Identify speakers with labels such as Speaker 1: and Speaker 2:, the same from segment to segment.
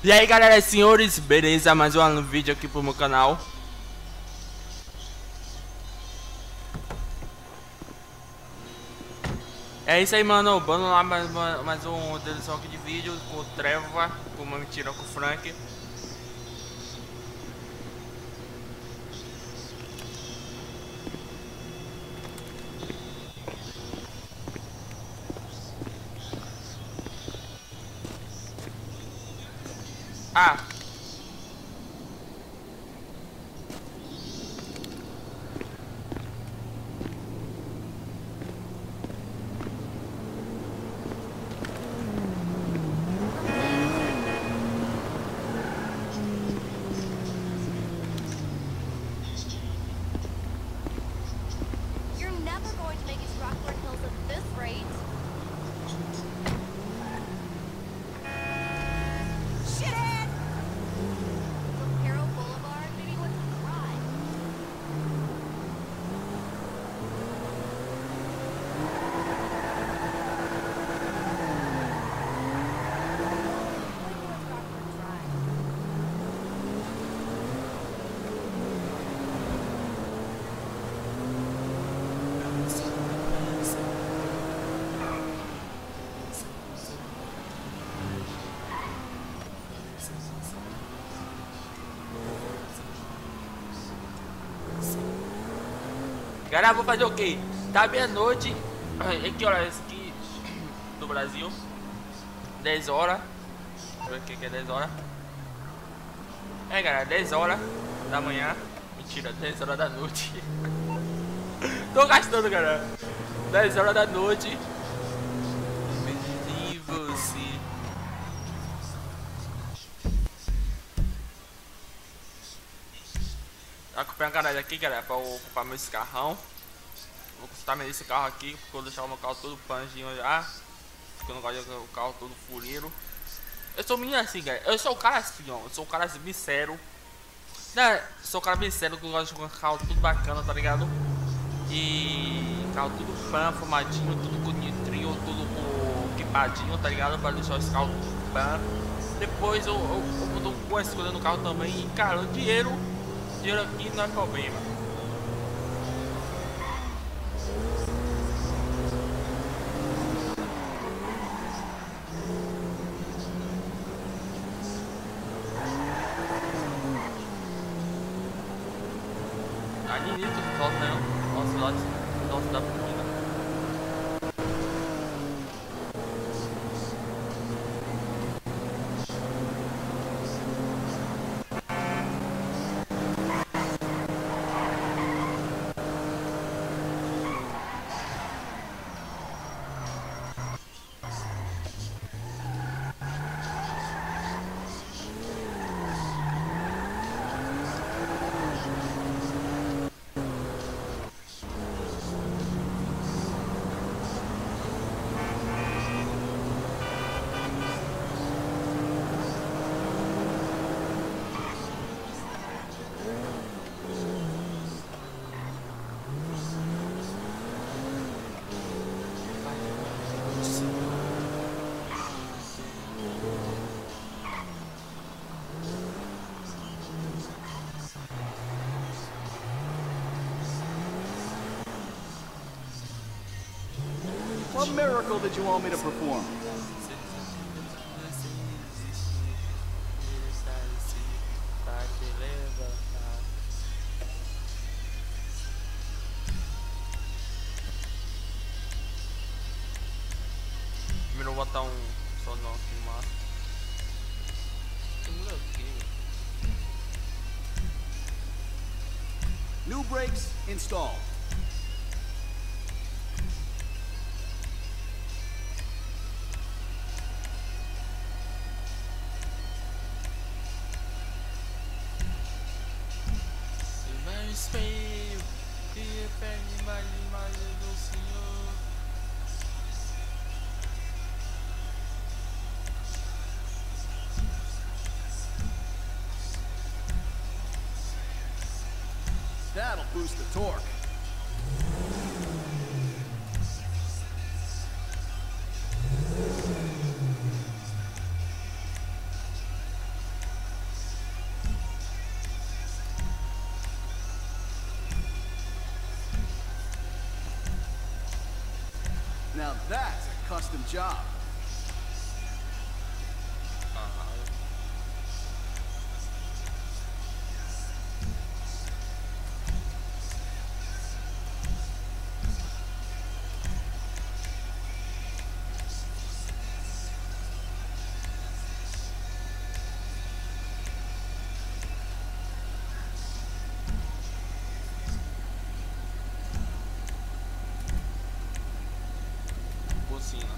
Speaker 1: E aí galera, senhores, beleza? Mais um vídeo aqui pro meu canal. É isso aí, mano, vamos lá, mais um edição aqui de vídeo com o Treva, com uma mentira com o Frank. Ah!
Speaker 2: You're never going to make it to Rockford Hills at this rate. Shithead! Vaquero Boulevard? Maybe what's a ride? What's Rockford Drive?
Speaker 1: Galera, vou fazer o quê? Tá meia-noite. Que horas aqui do Brasil? 10 horas. Deixa eu ver o que é 10 horas. É galera, 10 horas da manhã. Mentira, 10 horas da noite. Tô gastando, galera. 10 horas da noite. E você? Acompanha a galera aqui, galera, pra eu ocupar meu carrão. Vou consultar esse carro aqui, porque eu vou deixar o meu carro todo panjinho já. Porque eu não gosto de o carro todo fuleiro. Eu sou menino assim, galera. Eu sou o cara assim, ó. Eu sou o cara assim, bem sério. Né? Sou o cara bem sério, que eu gosto de um carro tudo bacana, tá ligado? E carro tudo pan, formadinho, tudo com nitrio, tudo com equipadinho, tá ligado? Pra deixar esse carro tudo pan. Depois eu dou uma escolha no carro também. E cara, o dinheiro aqui não é problema. Ali nisso, solta, né? Nossa, da menina.
Speaker 3: What miracle did you want me to perform?
Speaker 1: Primeiro vou botar um sonoro aqui no máximo. Tem mulher aqui.
Speaker 3: New brakes installed.
Speaker 1: Espelho, e pede mais imagem do Senhor.
Speaker 3: That'll boost the torque. that's a custom job.
Speaker 1: Buzina.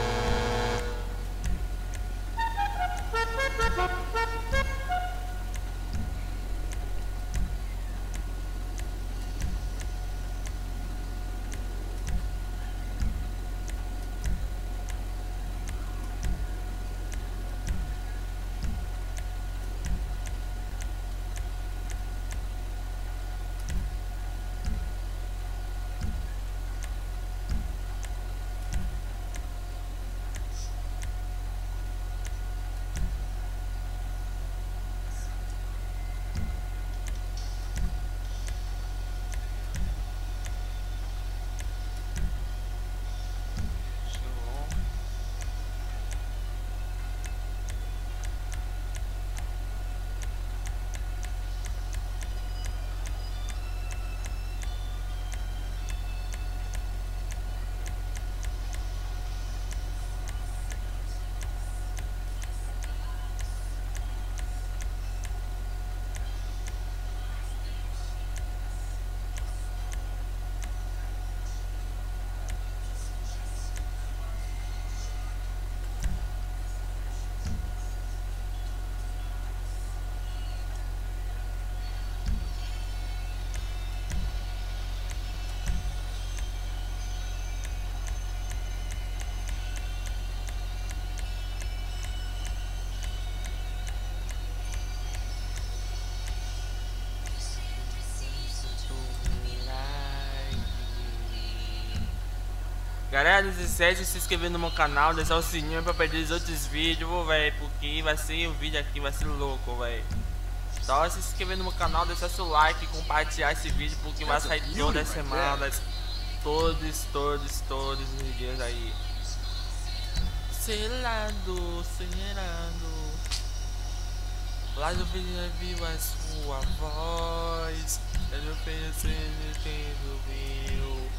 Speaker 1: Galera, 17, se inscrever no meu canal, deixar o sininho pra perder os outros vídeos, velho, porque vai ser o vídeo aqui, vai ser louco, velho. Só se inscrever no meu canal, deixar seu like, compartilhar esse vídeo, porque vai sair todas as semanas, todos os dias aí. Selado, lá eu vivo a sua voz, eu pensando tendo meu.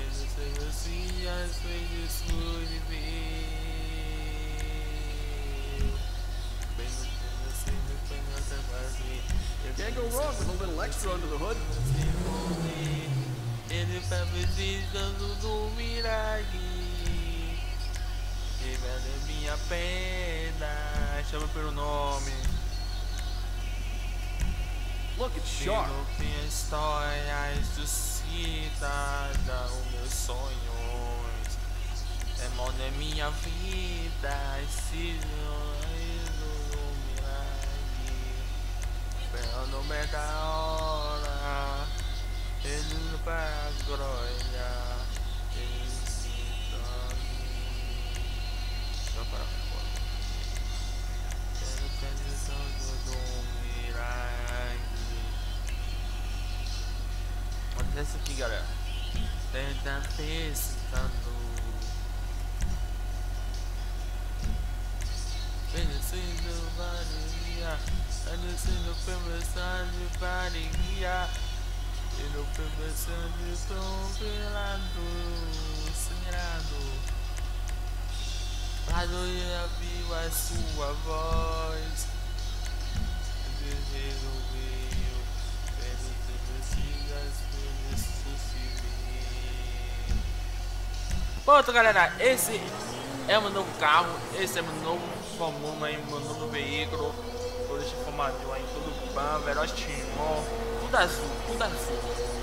Speaker 3: Can't go wrong with a little extra under the hood.
Speaker 1: Ele tá precisando do milagre. Revela minha pena. Chama pelo nome.
Speaker 3: Look, it's sharp.
Speaker 1: Minha história suscita os meus sonhos. É mão da minha vida. Se do milagre. Esperando o da hora. Ele para a glória. Ele se só para fora. Quero precisando do milagre. Olha isso aqui, galera. Tenta pensando. Pensando valia. Pensando pensando valia. E no pensando tão pelado. Sangrado. Lado eu vivo a sua voz. Resolveu. Pronto, galera, esse é o meu novo carro, esse é meu novo comum aí, meu novo veículo. Todo esse formato aí, todo pan, Veloz Timon, tudo azul, tudo azul.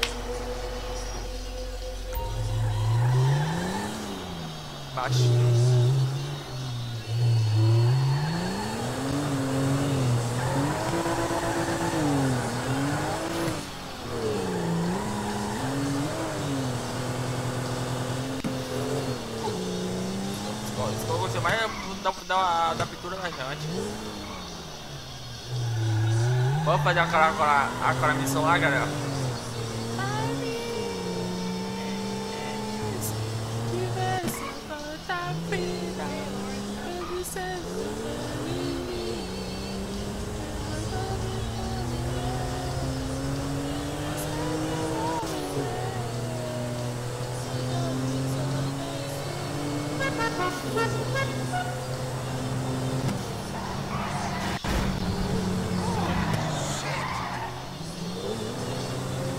Speaker 1: Baixinho. Você vai dar a pintura na jante. Vamos fazer aquela missão lá, galera.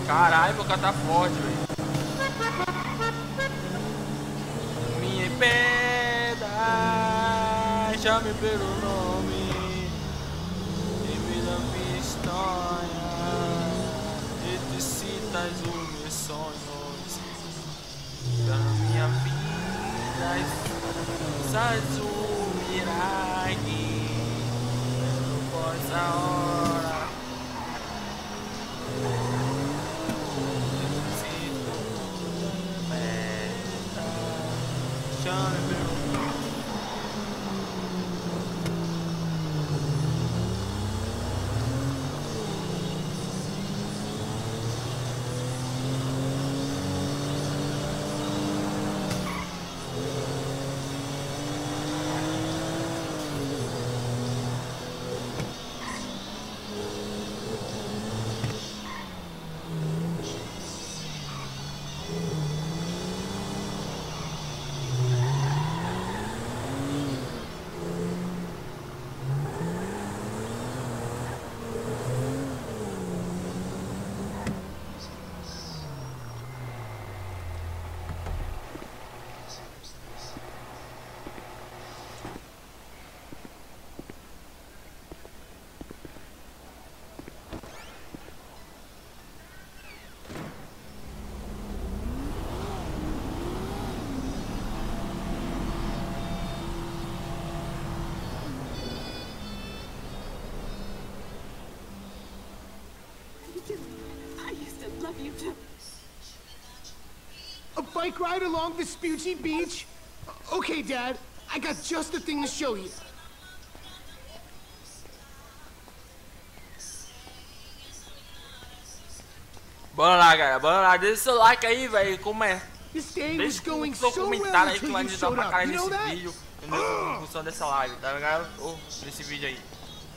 Speaker 1: Caralho, meu cara tá forte, velho. Me impeda, chame pelo nome e me dá pistanha e te citas os meus sonhos da minha vida, sabes o miragem possa hora.
Speaker 4: I used to love you too.
Speaker 5: A bike ride along Vespucci Beach? Okay, Dad. I got just the thing to show you.
Speaker 1: Bora lá, galera. Bora lá. Deixa seu like aí, velho. Como é?
Speaker 5: This day was
Speaker 1: Deixa
Speaker 5: going
Speaker 1: o
Speaker 5: so
Speaker 1: seu
Speaker 5: well
Speaker 1: comentário aí que
Speaker 5: until
Speaker 1: vai
Speaker 5: you
Speaker 1: ajudar
Speaker 5: showed
Speaker 1: pra
Speaker 5: up.
Speaker 1: caralho
Speaker 5: You know
Speaker 1: nesse
Speaker 5: that?
Speaker 1: vídeo. Em função dessa live, tá ligado? Ou nesse vídeo aí.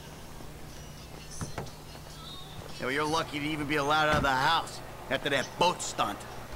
Speaker 6: Well, you're lucky to even be allowed out of the house after that boat stunt.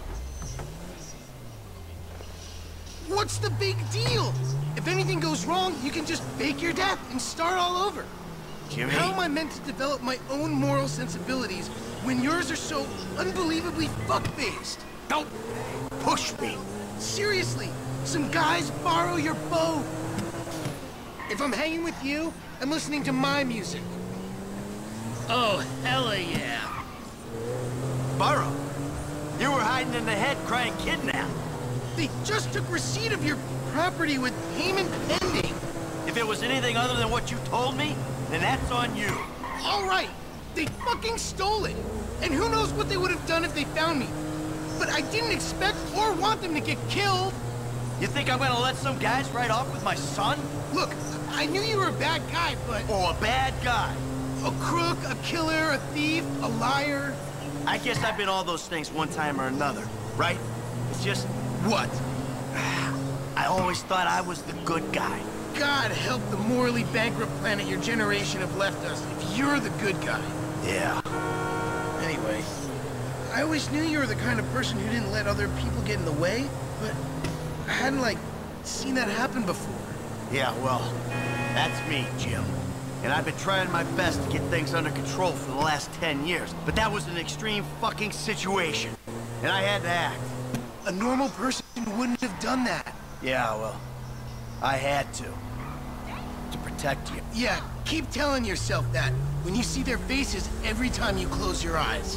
Speaker 5: What's the big deal? If anything goes wrong, you can just fake your death and start all over.
Speaker 6: Jimmy?
Speaker 5: How am I meant to develop my own moral sensibilities when yours are so unbelievably fuck-faced?
Speaker 6: Don't push me.
Speaker 5: Seriously, some guys borrow your boat. If I'm hanging with you, I'm listening to my music.
Speaker 6: Oh, hella yeah. Burrow, you were hiding in the head crying kidnap.
Speaker 5: They just took receipt of your property with payment pending.
Speaker 6: If it was anything other than what you told me, then that's on you.
Speaker 5: All right, they fucking stole it. And who knows what they would have done if they found me. But I didn't expect or want them to get killed.
Speaker 6: You think I'm gonna let some guys ride off with my son?
Speaker 5: Look, I knew you were a bad guy, but...
Speaker 6: Or a bad guy?
Speaker 5: A crook, a killer, a thief, a liar.
Speaker 6: I guess I've been all those things one time or another, right? It's just...
Speaker 5: What?
Speaker 6: I always thought I was the good guy.
Speaker 5: God help the morally bankrupt planet your generation have left us if you're the good guy.
Speaker 6: Yeah.
Speaker 5: Anyway, I always knew you were the kind of person who didn't let other people get in the way, but I hadn't, like, seen that happen before.
Speaker 6: Yeah, well, that's me, Jim. And I've been trying my best to get things under control for the last 10 years. But that was an extreme fucking situation. And I had to act.
Speaker 5: A normal person wouldn't have done that.
Speaker 6: Yeah, well, I had to. To protect you.
Speaker 5: Yeah, keep telling yourself that when you see their faces every time you close your eyes.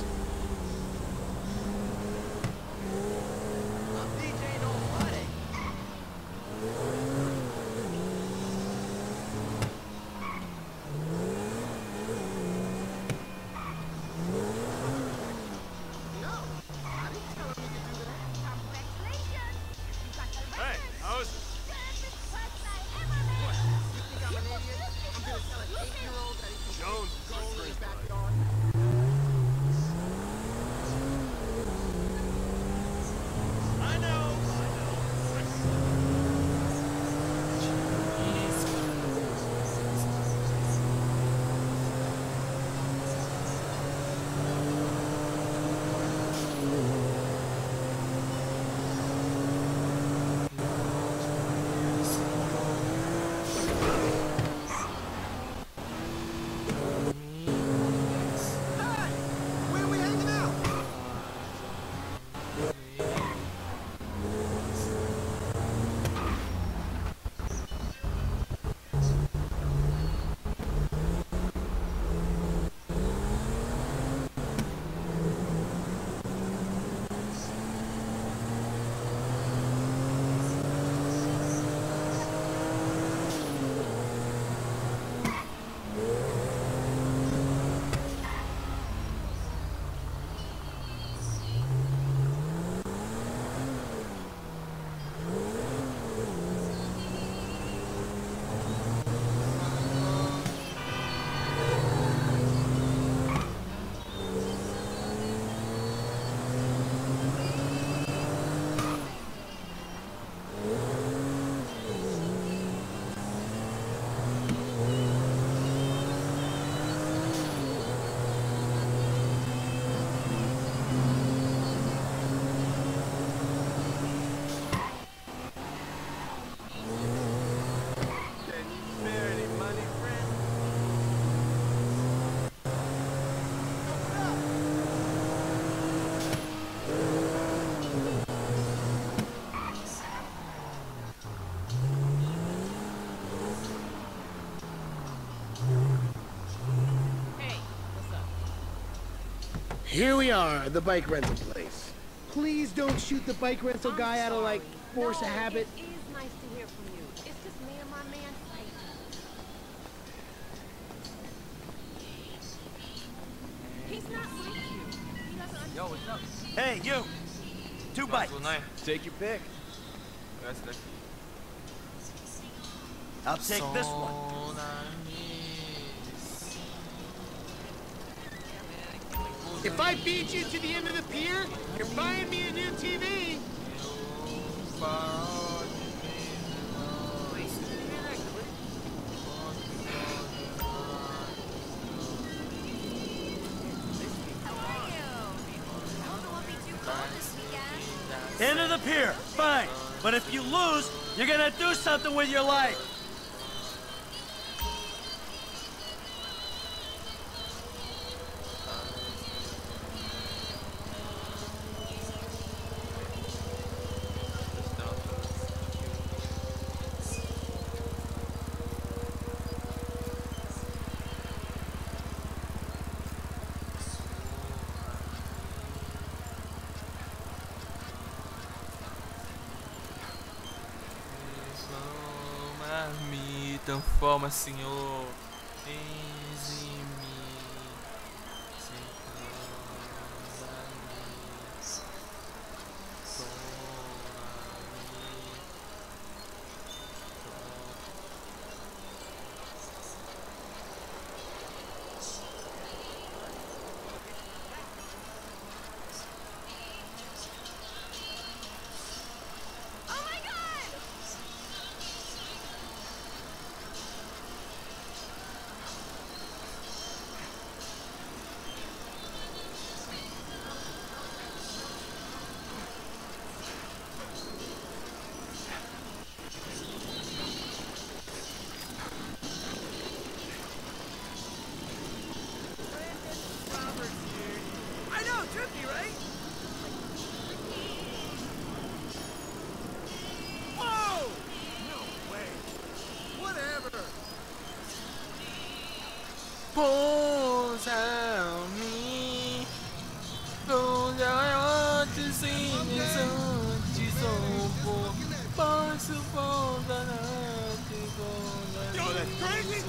Speaker 5: Here we are, at the bike rental place. Please don't shoot the bike rental guy out of, like, force of habit.
Speaker 4: It is nice to hear from you. It's just me and my man fighting. He's not like you. He doesn't understand.
Speaker 3: Yo, what's up?
Speaker 6: Hey, you! 2 bikes.
Speaker 3: Take your pick.
Speaker 6: I'll take this one.
Speaker 5: If I beat you to the end of the pier, you're buying me a new TV.
Speaker 2: How are you? I hope it won't be too cold this weekend.
Speaker 6: End of the pier, fine. But if you lose, you're gonna do something with your life.
Speaker 1: Me transforma, Senhor, eis em mim,
Speaker 2: Oh my god!
Speaker 3: I know, tricky, right? Whoa! No way. Whatever.
Speaker 1: pousa em mim, pousa antes antes sou posso pousar antes
Speaker 3: Yo, that's crazy.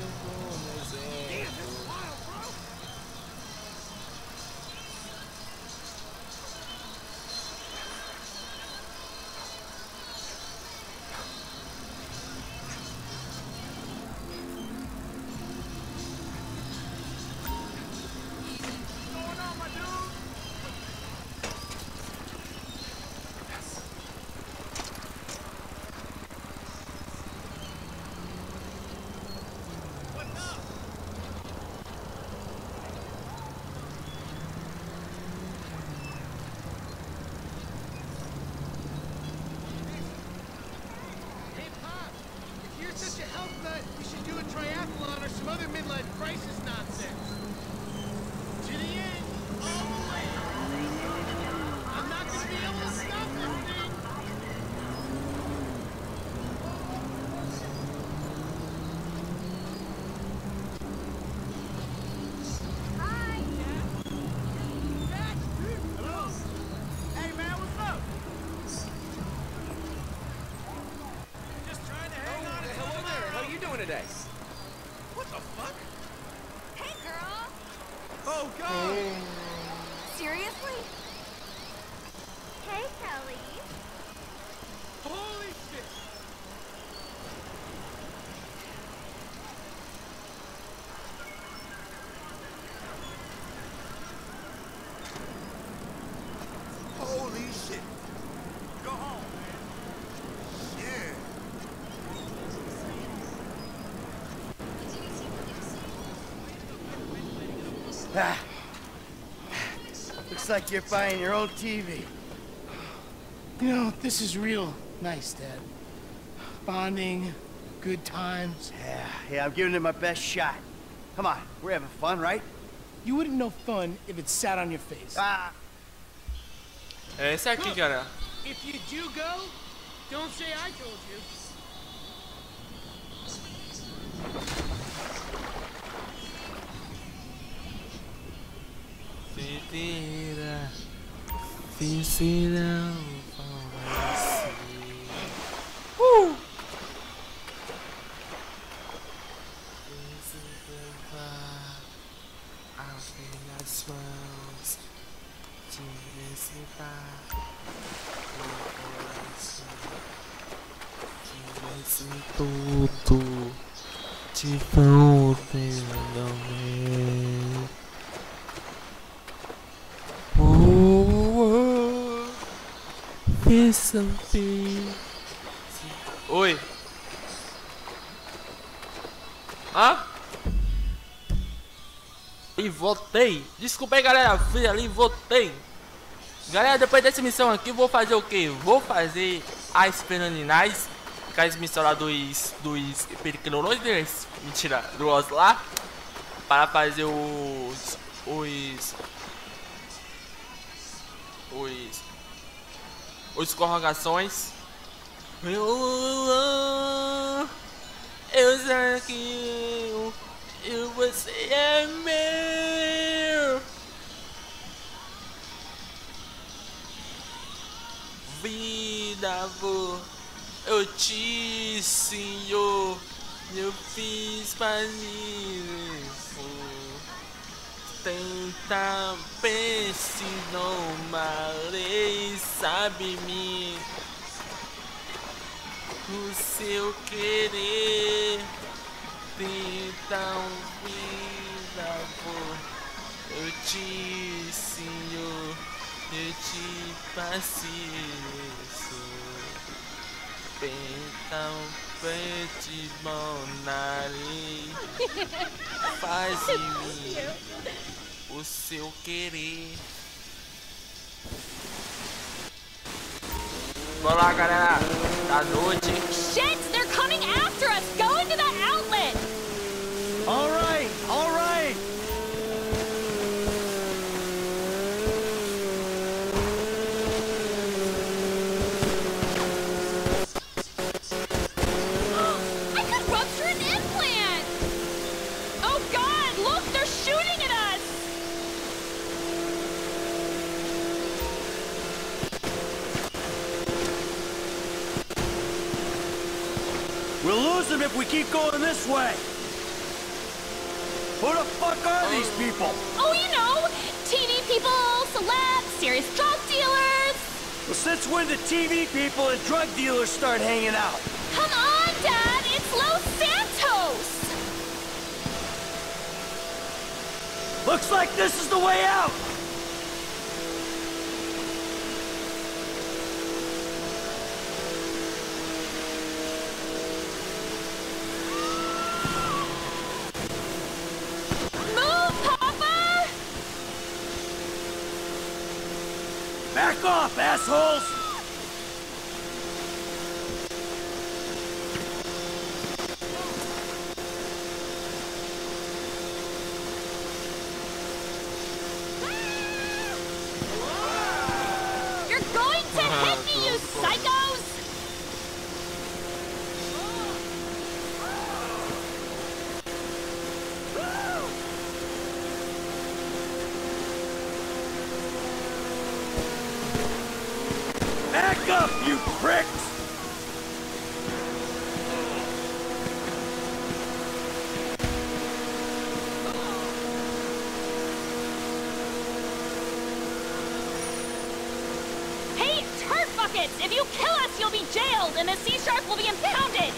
Speaker 5: Hey, Pop, if you're such a health nut, we should do a triathlon or some other midlife crisis nonsense. To the end, all the way. I'm not gonna be able to stop this thing.
Speaker 2: Hi!
Speaker 3: Hello? Hey, man, what's up? Just trying to hang on until tomorrow. How you doing today? What the fuck?
Speaker 2: Hey, girl!
Speaker 3: Oh, God!
Speaker 2: Seriously? Hey, Kelly.
Speaker 3: Holy shit! Holy shit! Go home, man. Yeah.
Speaker 6: Ah. Looks like you're buying your own TV.
Speaker 5: You know, this is real nice, Dad. Bonding, good times.
Speaker 6: Yeah, I'm giving it my best shot. Come on, we're having fun, right?
Speaker 5: You wouldn't know fun if it sat on your face.
Speaker 6: Ah.
Speaker 1: É esse aqui, cara.
Speaker 5: If you do go, don't say I told you.
Speaker 1: Sim. inteira vencerão vencer. As mãos de vencitar o coração que vence tudo de volta Oi. Hã? E voltei. Desculpa aí, galera. Fui ali e voltei. Galera, depois dessa missão aqui, vou fazer o que? Vou fazer as Penaninais. Com as missões lá dos Pequenos. Mentira, do Oslar. Para fazer os corrogações. Eu sei que você é meu. Vida, eu te senhor, eu fiz pacífico. Tenta pense não marei, sabe-me o seu querer. Tenta vida, eu te senhor, eu te paciência. Tenta pede monarei, faz-me o seu querer. Bora lá, galera, da noite.
Speaker 2: Shit! They're coming after us! Go into that outlet!
Speaker 6: All right, all right.
Speaker 2: I could rupture an implant! Oh god, look! They're shooting at us!
Speaker 6: We'll lose them if we keep going this way. Who the fuck are these people?
Speaker 2: Oh, you know, TV people, celebs, serious drug dealers.
Speaker 6: Well, since when did TV people and drug dealers start hanging out?
Speaker 2: Come on, Dad, it's Los Santos.
Speaker 6: Looks like this is the way out.
Speaker 2: Move, Papa!
Speaker 6: Back off, assholes!
Speaker 2: You're going to hit me, you psychos!
Speaker 6: Back up, you pricks!
Speaker 2: Hey, turd buckets! If you kill us, you'll be jailed, and the sea shark will be impounded!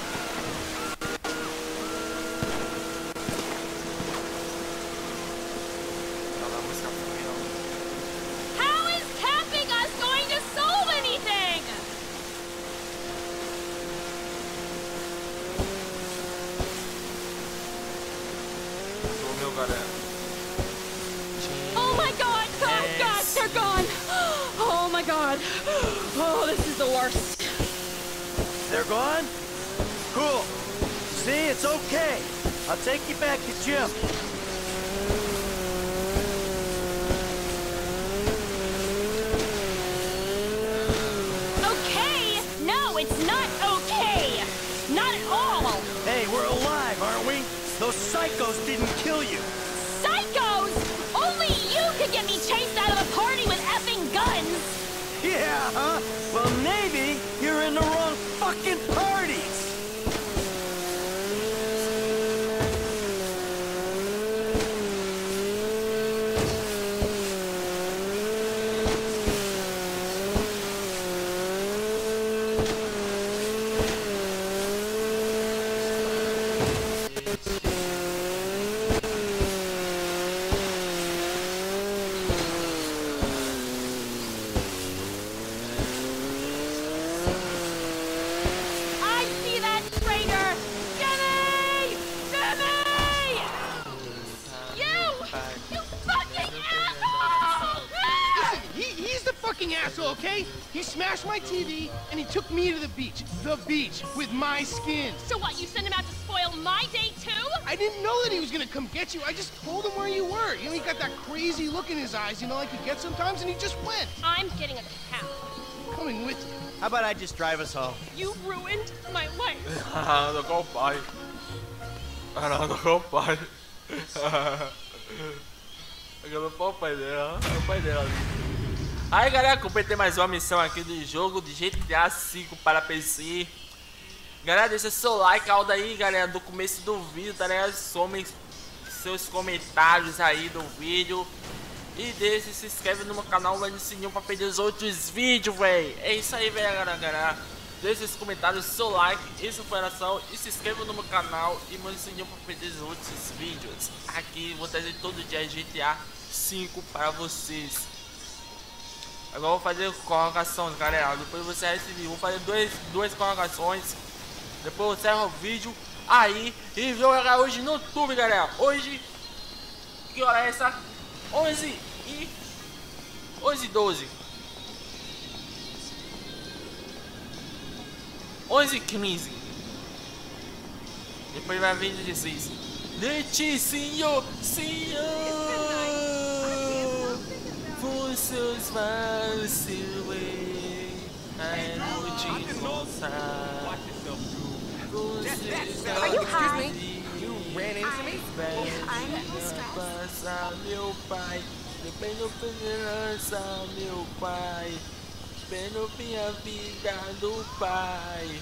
Speaker 2: How is capping us going to solve anything?
Speaker 1: Meu galera.
Speaker 2: Oh my god! Oh god, they're gone! Oh my god! Oh, this is the worst.
Speaker 6: They're gone? Cool. See, it's okay. I'll take you back to Jim.
Speaker 2: Okay? No, it's not okay! Not at all!
Speaker 6: Hey, we're alive, aren't we? Those psychos didn't kill you.
Speaker 2: Psychos! Only you could get get me chased out of a party with effing guns.
Speaker 6: Yeah, huh? Well, maybe you're in the wrong fucking parties.
Speaker 5: Asshole, okay? He smashed my TV and he took me to the beach. The beach with my skin.
Speaker 2: So what, you sent him out to spoil my day too?
Speaker 5: I didn't know that he was gonna come get you. I just told him where you were. You know, he got that crazy look in his eyes, you know, like he gets sometimes, and he just went.
Speaker 2: I'm getting a cab.
Speaker 5: Coming with you.
Speaker 6: How about I just drive us home?
Speaker 2: You ruined my life.
Speaker 1: Não com o pai. Não com o pai. Aquela foi o pai dela. É o pai dela. Aí galera, completei mais uma missão aqui do jogo de GTA V para PC. Galera, deixa seu like alto aí, galera, do começo do vídeo, tá ligado? Somem seus comentários aí do vídeo. E deixa, se inscreve no meu canal, vai no sininho pra perder os outros vídeos, véi. É isso aí, velho, galera. Deixa os comentários, seu like, essa foi a ação. E se inscreva no meu canal e mande o sininho pra perder os outros vídeos. Aqui, vou trazer todo dia GTA V para vocês. Agora eu vou fazer colocações, galera. Depois você receber, vou fazer duas colocações. Depois eu encerro o vídeo aí e vou jogar hoje no YouTube, galera. Hoje, que hora é essa? 11h12. 11h15. Depois vai vir 16. Leticinho, senhor. Seus vacilei, I know te encontrar.
Speaker 3: Are you high? You ran into me?
Speaker 2: I'm
Speaker 1: Passar meu pai, dependo esperança, meu pai, pelo minha vida do pai.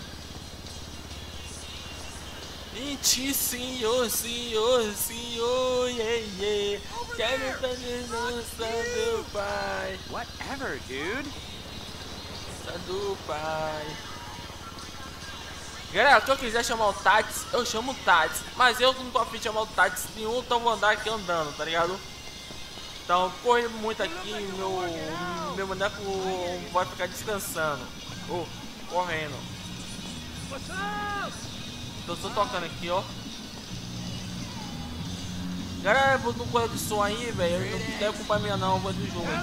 Speaker 1: Em ti, senhor, senhor, senhor, yeah, yeah. Quero fazer dança, meu pai.
Speaker 3: Whatever, dude.
Speaker 1: Dança do pai. Galera, se eu quiser chamar o Tats, eu chamo o Tats. Mas eu não tô a fim de chamar o Tats nenhum, então vou andar aqui andando, tá ligado? Então, corre muito aqui, meu boneco vai ficar descansando. Correndo. Tô só tocando aqui, ó. Galera, não corre de som aí, velho. Não tem culpa minha não, eu vou do jogo.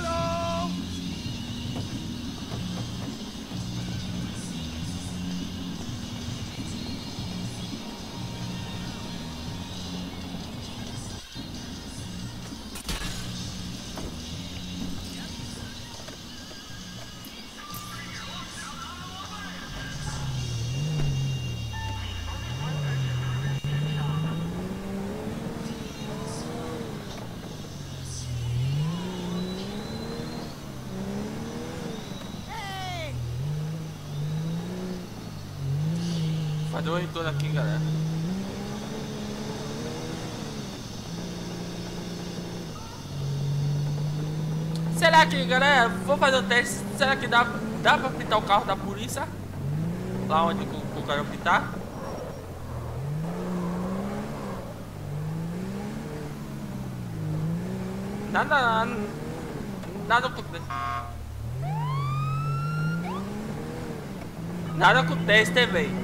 Speaker 1: Fazer um retorno aqui, galera. Será que, galera, vou fazer o teste. Será que dá pra pintar o carro da polícia? Lá onde eu quero pintar? Nada acontece. Nada acontece, velho.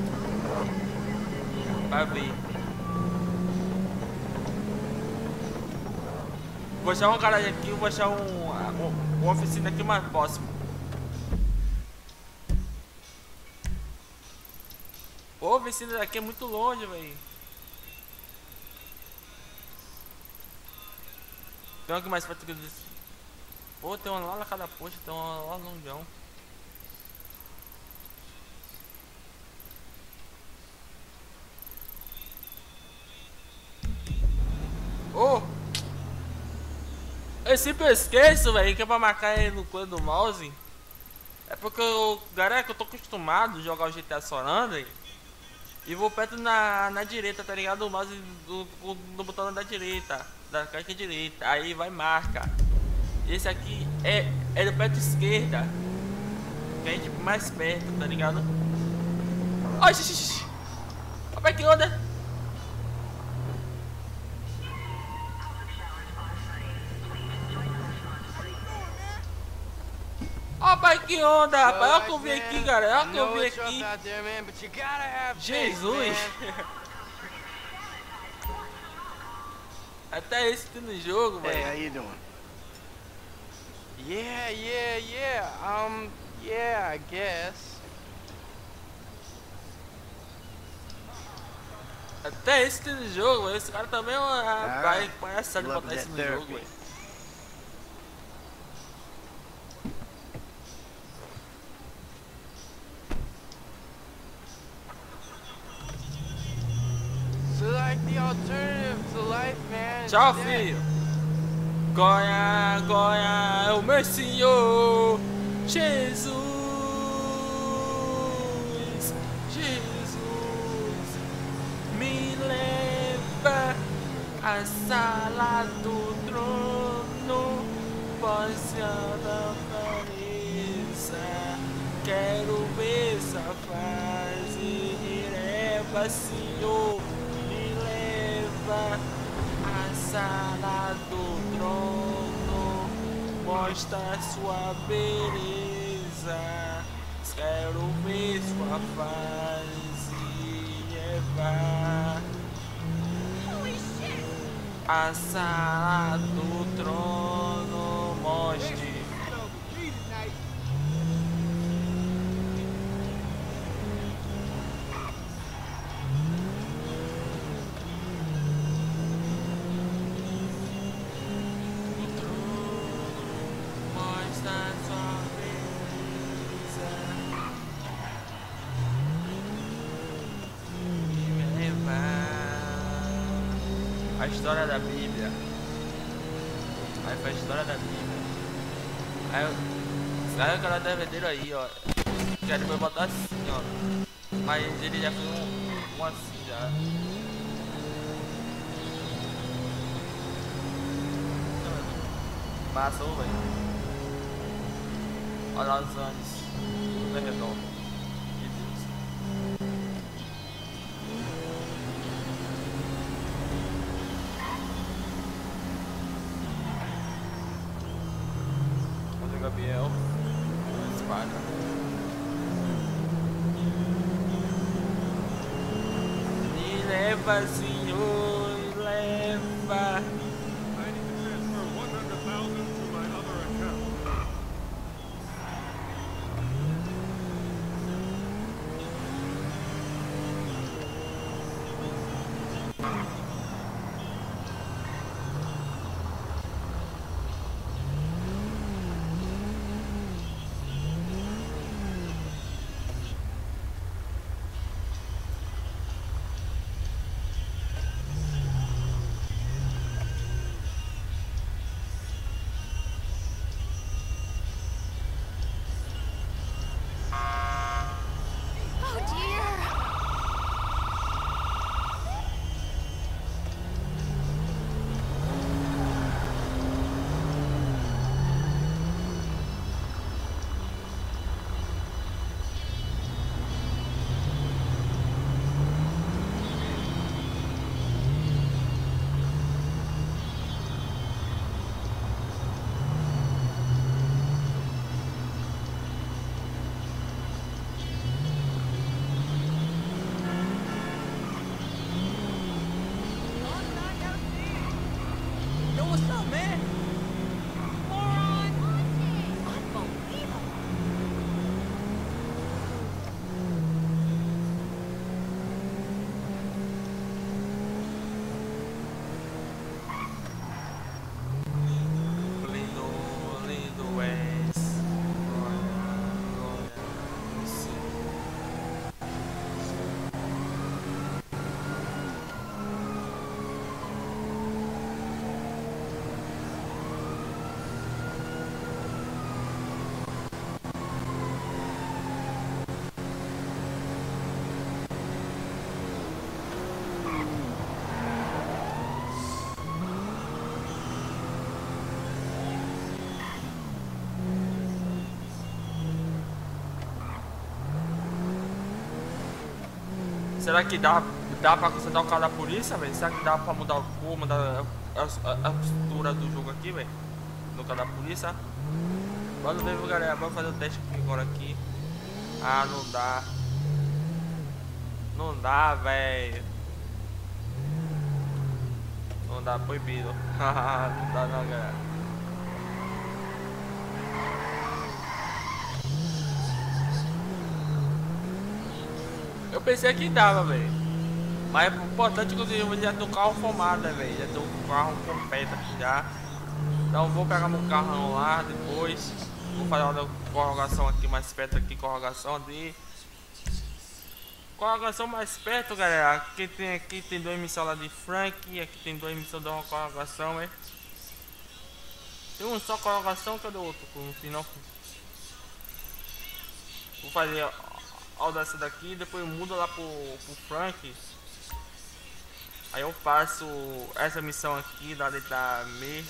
Speaker 1: Vai ver. Vou achar uma garagem aqui, vou achar uma oficina aqui mais próximo. Ô, a oficina daqui é muito longe, velho. Tem uma aqui mais perto que desse. Pô, tem uma lá na cada posto, tem uma lá longão. Eu sempre esqueço, velho, que é pra marcar ele no coisa do mouse. É porque galera, que eu tô acostumado a jogar o GTA San Andreas e vou perto na direita, tá ligado? O mouse do botão da direita, da caixa direita, aí vai marca. Esse aqui é do perto esquerda, que é tipo mais perto, tá ligado? Ai, xixi. Rapaz, que onda? Rapaz, que onda, rapaz. Olha que eu vi aqui, galera. Olha que eu vi aqui. Jesus. Até esse tem no jogo, velho.
Speaker 6: Hey, how you doing?
Speaker 3: Yeah, I guess.
Speaker 1: Até esse tem no jogo, velho. Esse cara também é uma palhaçada de botar isso no jogo, velho.
Speaker 3: So like the alternative to life, man.
Speaker 1: Tchau, filho. Goiá é o meu senhor. Jesus. Me leva à sala do trono. Posicionada Vanessa. Quero ver sua face. Me leva, senhor. Me leva à sala do trono, mostra sua beleza. Quero ver sua face e levar à sala do trono, mostre. A história da Bíblia. Aí foi a história da Bíblia. Aí o cara tá vendendo aí, ó. Já ele foi botar assim, ó. Mas ele já fez um assim já. Passou, velho. Olha lá os anos. Tudo é redondo. Gabriel, espada. Me leva, senhor, me leva.
Speaker 7: I need to transfer 100,000 to my other account.
Speaker 1: Será que dá pra consertar o carro da polícia, velho? Será que dá pra mudar o cor, mudar a postura do jogo aqui, velho? No carro da polícia. Vamos ver, galera. Vamos fazer o teste aqui agora aqui. Ah, não dá. Não dá, velho. Não dá, proibido. Não dá não, galera. Eu pensei que dava, velho. Mas o importante é que eu já tenho o carro formado, né, velho? Já tenho o carro completo aqui já. Então vou pegar meu carrão lá depois. Vou fazer uma corrogação aqui mais perto aqui, corrogação ali. Corrogação mais perto, galera. Aqui tem 2 missões lá de Frank. Aqui tem 2 missões de uma corrogação, velho. Tem um só corrogação, cadê o outro? No final. Vou fazer ó dessa daqui, depois mudo lá pro Frank. Aí eu faço essa missão aqui da letra M.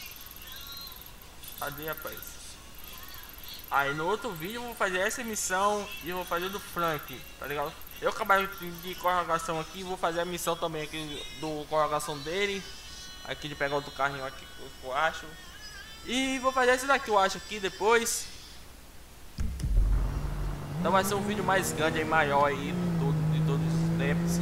Speaker 1: Cadê, rapaz? Aí no outro vídeo eu vou fazer essa missão e vou fazer do Frank, tá ligado? Eu acabei de corrogação aqui, vou fazer a missão também aqui do corrogação dele. Aqui de pegar outro carrinho aqui que eu acho. E vou fazer esse daqui eu acho aqui depois. Então vai ser um vídeo mais grande e maior aí de todos os tempos.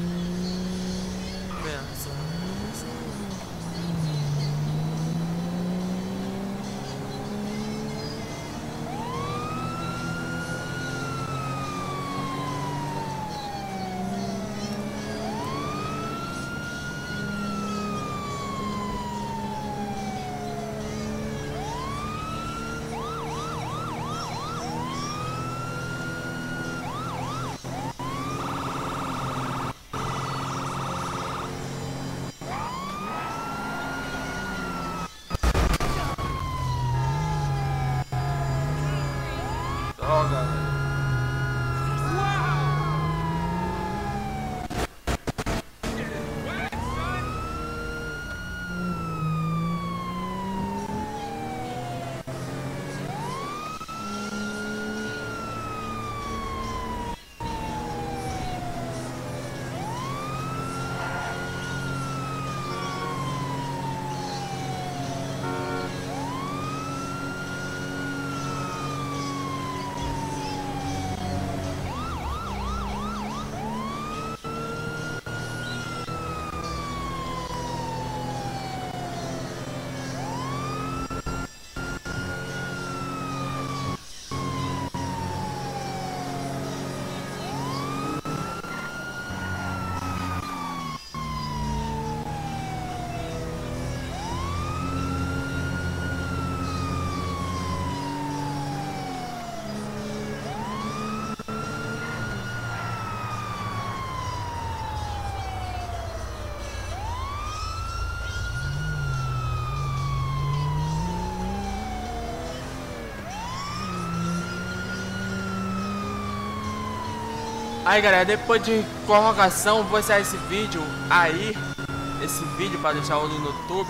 Speaker 1: Aí galera, depois de corrogação, vou sair esse vídeo aí. Esse vídeo pra deixar o no YouTube.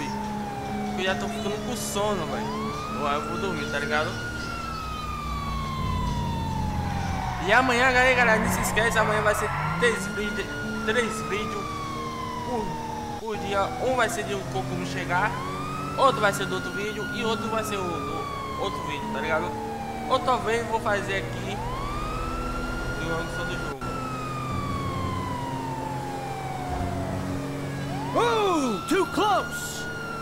Speaker 1: Eu já tô ficando com sono, velho. Eu vou dormir, tá ligado? E amanhã, galera, não se esquece, amanhã vai ser 3 vídeos por dia. Um vai ser de como chegar, outro vai ser do outro vídeo e outro vai ser do outro vídeo, tá ligado? Ou talvez vou fazer aqui do jogo.
Speaker 6: Ooh, too close!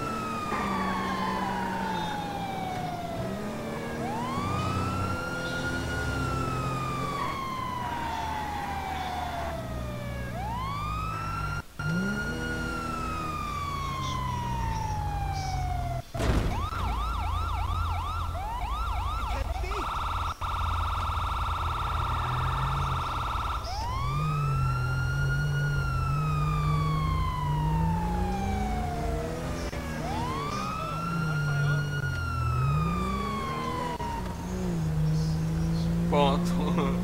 Speaker 1: Ponto.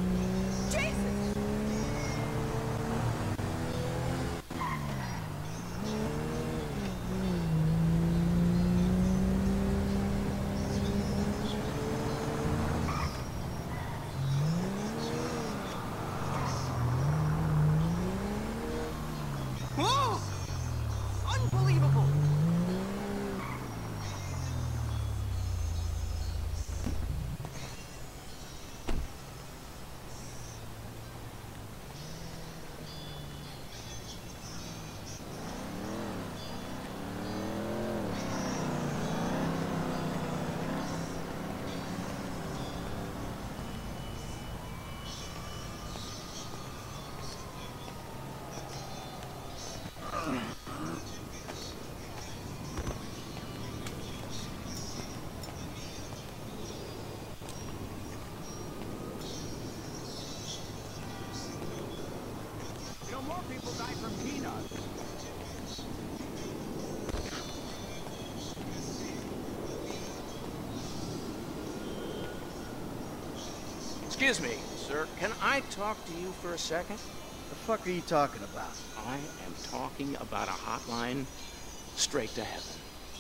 Speaker 3: Excuse me, sir. Can I talk to you for a second?
Speaker 6: The fuck are you talking about?
Speaker 3: I am talking about a hotline straight to heaven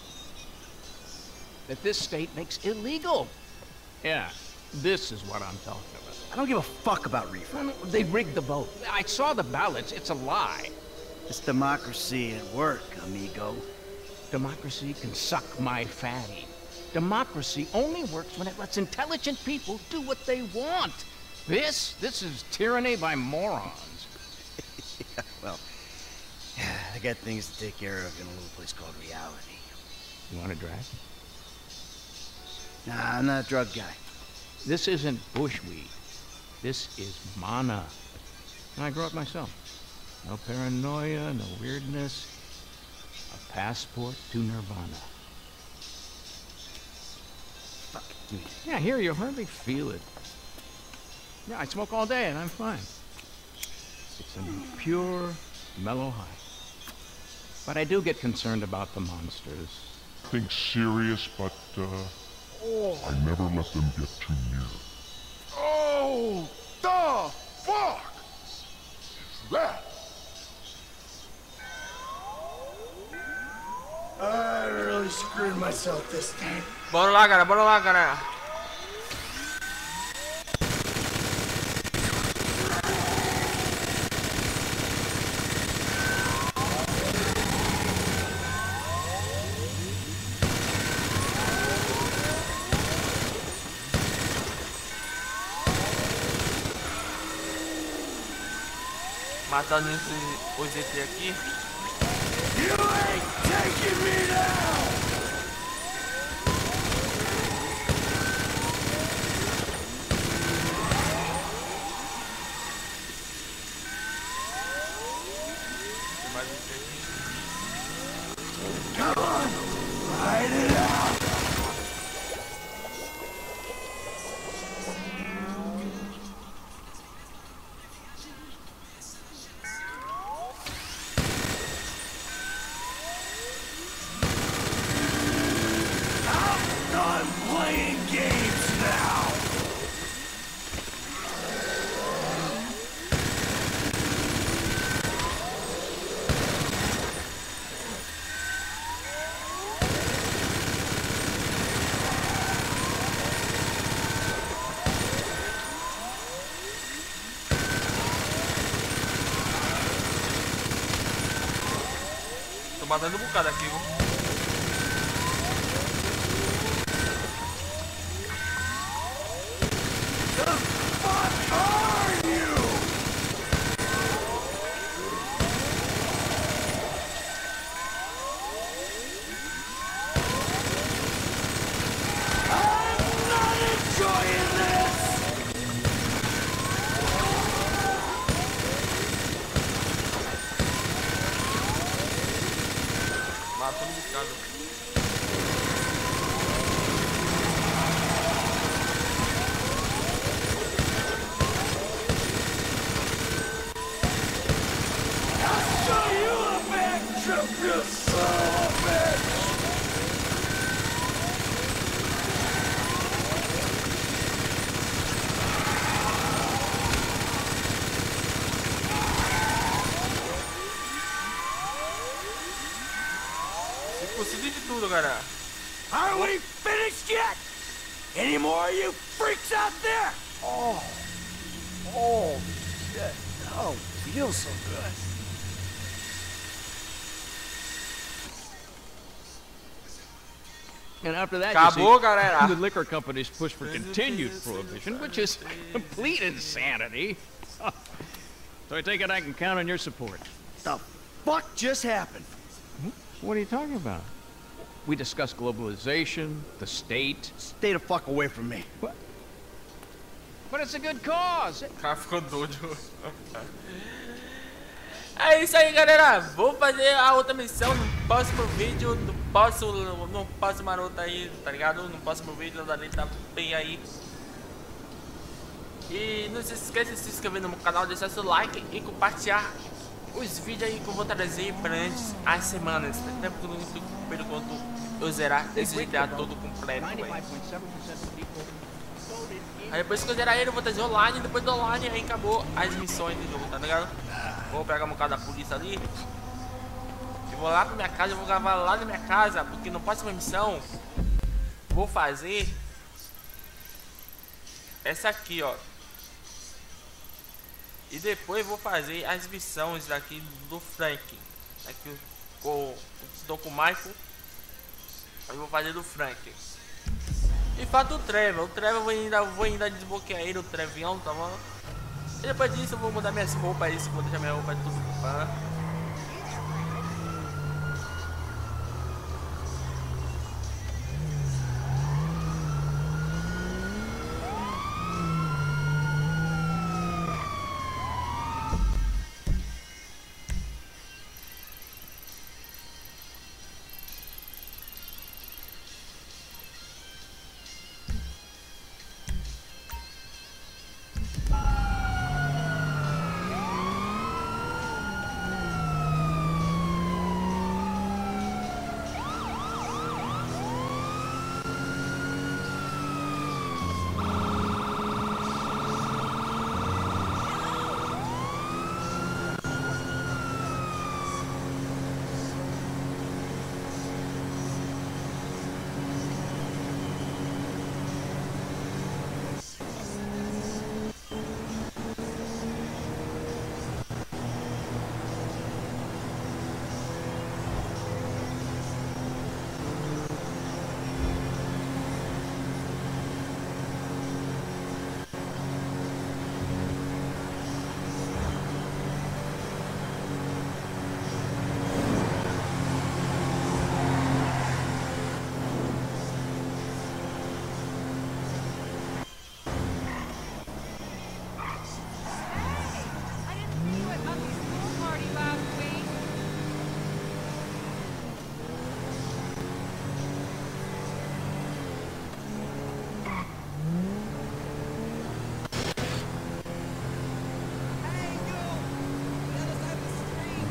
Speaker 3: that this state makes illegal. Yeah, this is what I'm talking about.
Speaker 6: I don't give a fuck about reefer.
Speaker 3: They rigged the vote. I saw the ballots. It's a lie.
Speaker 6: It's democracy at work, amigo.
Speaker 3: Democracy can suck my fatty. Democracy only works when it lets intelligent people do what they want. This is tyranny by morons.
Speaker 6: Yeah, well, I got things to take care of in a little place called reality.
Speaker 3: You want a drag?
Speaker 6: Nah, I'm not a drug guy.
Speaker 3: This isn't bushweed. This is mana. And I grew up myself. No paranoia, no weirdness. A passport to nirvana.
Speaker 6: Fuck you.
Speaker 3: Yeah, here, you hardly feel it. Yeah, I smoke all day and I'm fine. It's a pure, mellow high. But I do get concerned about the monsters.
Speaker 7: Think serious, but I never let them get too near. Oh, the fuck is that?
Speaker 6: I really screwed myself this time.
Speaker 1: Bora lá, cara, bora lá, cara. Matando os ET aqui.
Speaker 6: You ain't taking me down!
Speaker 1: Tem mais ET aqui.
Speaker 6: Come on! Ride it out! Playing games now!
Speaker 1: Tô matando um bocado aqui, viu? Matando um bocado. Consegui de tudo, cara.
Speaker 6: Are we finished yet? Any more of you freaks out there? Oh shit. Oh, feels so good.
Speaker 3: And after that,
Speaker 1: Acabou,
Speaker 3: you see,
Speaker 1: galera.
Speaker 3: the liquor companies push for continued prohibition, which is complete insanity. So I take it I can count on your support.
Speaker 6: The fuck just happened?
Speaker 3: What are you talking about? We discussed globalization, the state.
Speaker 6: Stay the fuck away from me.
Speaker 3: What? But it's a good cause.
Speaker 1: O cara ficou doido. É isso aí, galera. Vou fazer a outra missão no próximo vídeo. No próximo maroto aí, tá ligado? No próximo vídeo da tá bem aí. E não se esqueça de se inscrever no meu canal, deixar seu like e compartilhar os vídeos aí que eu vou trazer durante as semanas. Até porque eu não fico pelo quanto eu zerar esse GTA todo completo.
Speaker 3: 95.7% of people
Speaker 1: Aí depois que eu zerar ele, eu vou trazer online, e depois do online aí acabou as missões do jogo, tá ligado? Vou pegar um cara da polícia ali. Eu vou lá pra minha casa, eu vou gravar lá na minha casa, porque na próxima missão vou fazer essa aqui, ó. E depois vou fazer as missões daqui do Frank. Aqui estou com o Michael. Eu vou fazer do Frank. E falta o Trevor. O Trevor eu vou ainda desbloquear ele, o Trevião, tá bom? E depois disso eu vou mudar minhas roupas, isso, vou deixar minha roupa tudo pã.
Speaker 2: I didn't see you at Mummy's school party last week.
Speaker 5: Hey, you! The other side of the street!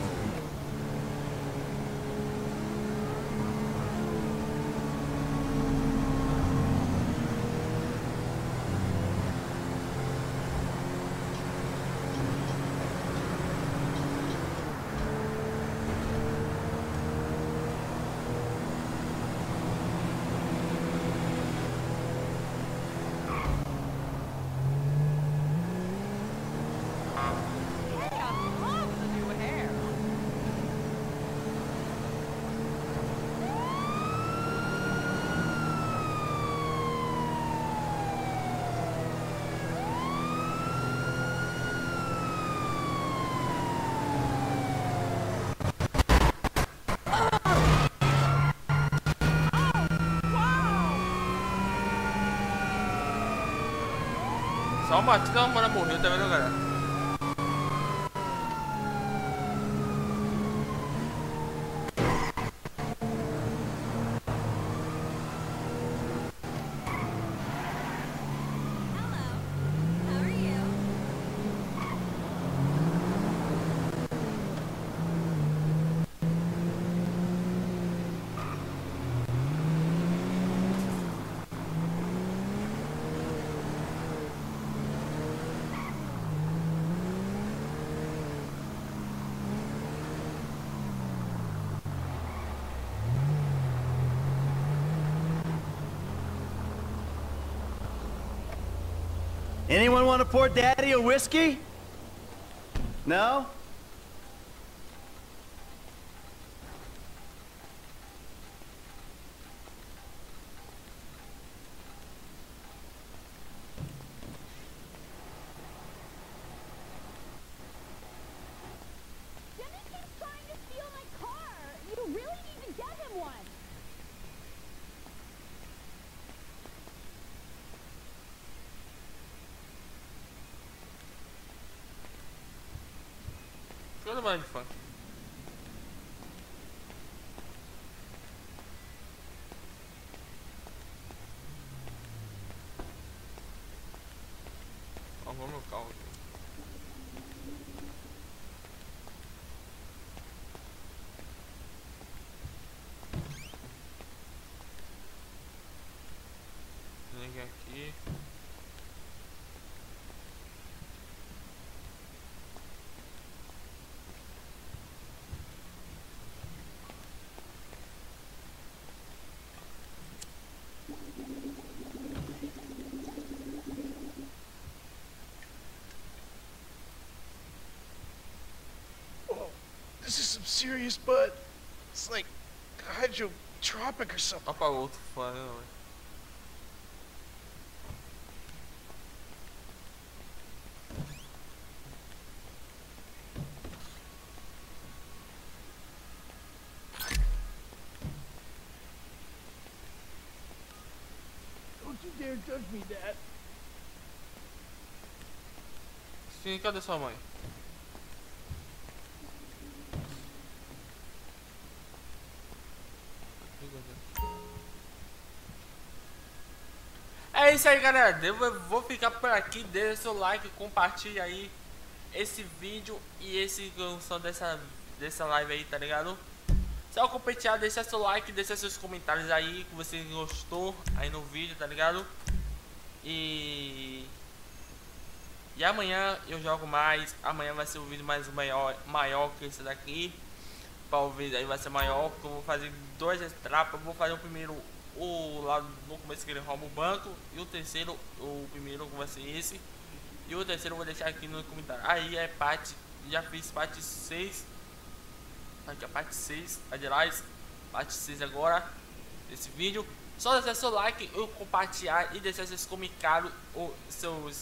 Speaker 2: Hey, I love the new hair.
Speaker 1: Só uma batida, uma mano morreu, tá vendo, galera?
Speaker 2: Hello. How are you?
Speaker 6: Anyone want to pour Daddy a whiskey? No?
Speaker 2: Jimmy keeps trying to steal my car. You really need to get him one.
Speaker 1: Deixa eu levar de funk. Arrumou meu carro aqui. Ninguém aqui.
Speaker 5: serious, bud? It's like hydrotropic or something.
Speaker 1: Ó pra outro fã, né, velho?
Speaker 5: Don't you dare touch me, Dad.
Speaker 1: Sim, cadê sua mãe? É isso aí, galera. Eu vou ficar por aqui. Deixa seu like, compartilha aí esse vídeo e esse som dessa live aí, tá ligado? Só compartilhar, deixa seu like, deixa seus comentários aí que você gostou aí no vídeo, tá ligado? E amanhã eu jogo mais. Amanhã vai ser um vídeo mais maior que esse daqui. Para o vídeo aí vai ser maior, porque eu vou fazer 2 etapas. Vou fazer o primeiro, o lado no começo que ele rouba o banco, e o terceiro, o primeiro vai ser esse, e o terceiro eu vou deixar aqui no comentário. Aí é parte, já fiz parte 6. Aqui a parte 6, aliás, parte 6 agora desse vídeo. Só deixar seu like, eu compartilhar e deixar seus comentários ou seus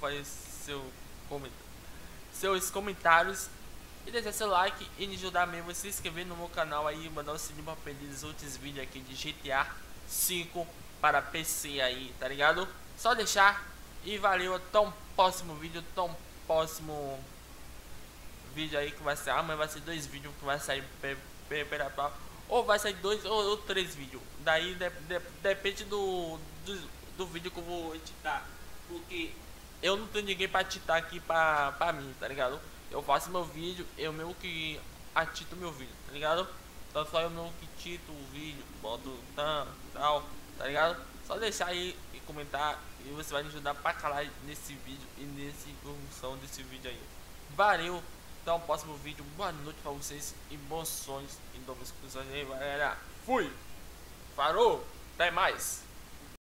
Speaker 1: comentários e deixar seu like e me ajudar mesmo a se inscrever no meu canal aí, mandar o sininho para perder os outros vídeos aqui de GTA 5 para PC aí, tá ligado? Só deixar e valeu, até um próximo vídeo, aí que vai ser amanhã, vai ser 2 vídeos que vai sair ou vai sair 2 ou 3 vídeos, daí depende do vídeo que eu vou editar, porque eu não tenho ninguém pra editar aqui pra mim, tá ligado? Eu faço meu vídeo, eu mesmo que atito meu vídeo, tá ligado? Então só eu mesmo que tito o vídeo, boto tal, tá ligado? Só deixar aí e comentar e você vai me ajudar pra caralho nesse vídeo e nesse função desse vídeo aí. Valeu, até o próximo vídeo, boa noite pra vocês e bons sonhos e novas conclusões aí, galera. Fui! Parou! Até mais!